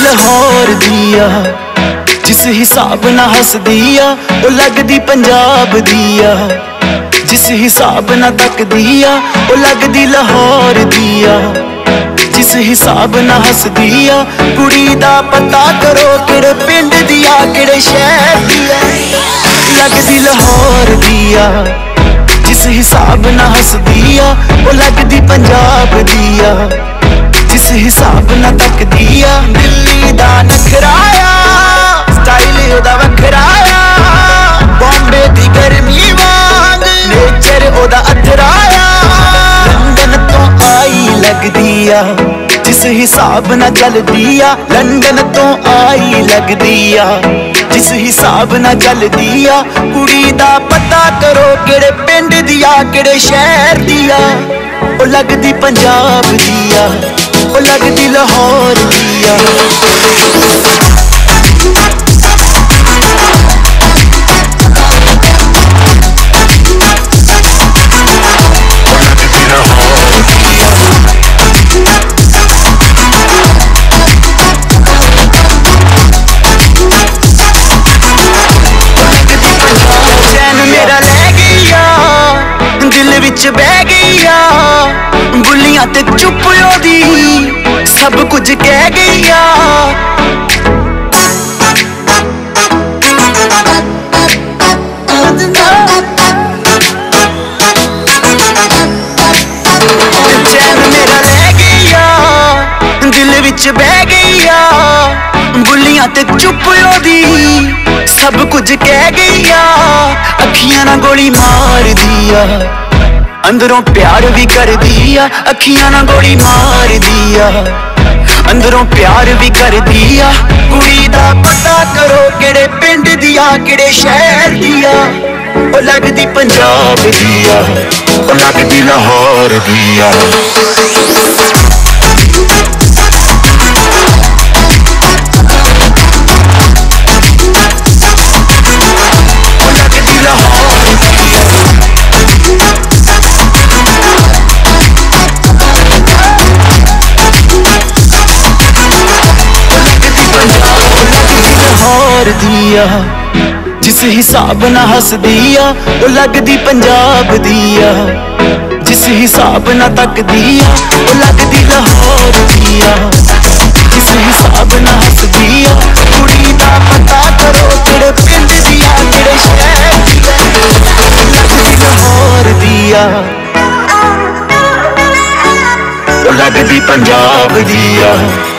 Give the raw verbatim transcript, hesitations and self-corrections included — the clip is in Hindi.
लाहौर दिया, जिस हिसाब ना हसदिया ओ लगदी पंजाब दिया, जिस हिसाब ना तकदिया ओ लगदी लाहौर दिया, जिस हिसाब ना हसदिया कुड़ी दा पता करो किड़े पिंड दिया किड़े शहर दिया, लगदी लाहौर दिया, जिस हिसाब ना हसदिया ओ लगदी पंजाब दिया, जिस हिसाब ना तकदिया दिल्ली दा नखराया स्टाइल ओदा वखराया, बॉम्बे दी गर्मी वांग नेचर ओदा अथराया, लंदन तो आई लगदिया जिस हिसाब ना चलदिया, लंदन तो आई लगदिया जिस हिसाब ना चलदिया, कुड़ी दा पता करो किड़े पिंड दिया किड़े शहर दिया, ओ लगदी पंजाब दिया ओ लगदी लाहौर दिया। विच बह गईया बुलियां ते चुप ओदी सब कुछ कह गईया, चैन मेरा रह गईया दिल विच बह गईया, बुलियां ते चुप ओदी सब कुछ कह गईया, अखियां ना गोली मार दिया अंदरों प्यार भी कर दिया, अखियां ना गोली मार दिया अंदरों प्यार भी कर दिया, कुड़ी दा पता करो किड़े पिंड दिया किड़े शहर दिया, ओ लगदी पंजाब दिया ओ लगदी लाहौर दिया। दिया जिस हिसाब ना हसदिया ओ लगदी पंजाब दिया, जिस हिसाब ना तकदिया ओ लगदी लाहौर दिया, जिस हिसाब ना हसदिया कुड़ी दा पता करो किड़े पिंड दिया किड़े शहर दिया, लगदी लाहौर दिया ओ लगदी पंजाब दिया।